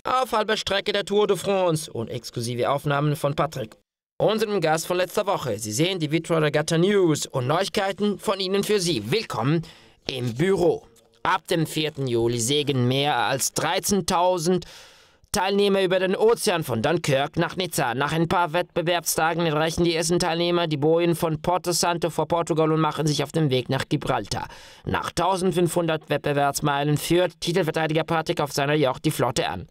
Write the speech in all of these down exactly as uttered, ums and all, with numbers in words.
auf halber Strecke der Tour de France und exklusive Aufnahmen von Patrick, unserem Gast von letzter Woche. Sie sehen die Vitra Regatta News und Neuigkeiten von Ihnen für Sie. Willkommen im Büro. Ab dem vierten Juli segeln mehr als dreizehntausend Teilnehmer über den Ozean von Dunkirk nach Nizza. Nach ein paar Wettbewerbstagen erreichen die ersten Teilnehmer die Bojen von Porto Santo vor Portugal und machen sich auf den Weg nach Gibraltar. Nach eintausendfünfhundert Wettbewerbsmeilen führt Titelverteidiger Patrick auf seiner Yacht die Flotte an.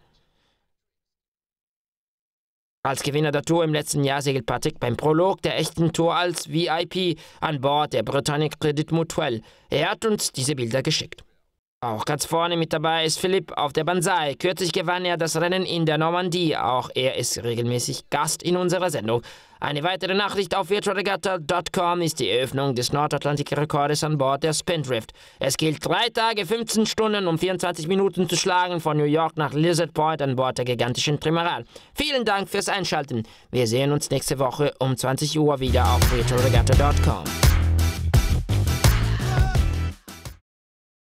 Als Gewinner der Tour im letzten Jahr segelt Patrick beim Prolog der echten Tour als V I P an Bord der Britannic Credit Mutuelle. Er hat uns diese Bilder geschickt. Auch ganz vorne mit dabei ist Philipp auf der Banzai. Kürzlich gewann er das Rennen in der Normandie. Auch er ist regelmäßig Gast in unserer Sendung. Eine weitere Nachricht auf vitra regatta punkt com ist die Eröffnung des Nordatlantik-Rekordes an Bord der Spindrift. Es gilt drei Tage, fünfzehn Stunden und vierundzwanzig Minuten zu schlagen von New York nach Lizard Point an Bord der gigantischen Trimaran. Vielen Dank fürs Einschalten. Wir sehen uns nächste Woche um zwanzig Uhr wieder auf vitra regatta punkt com.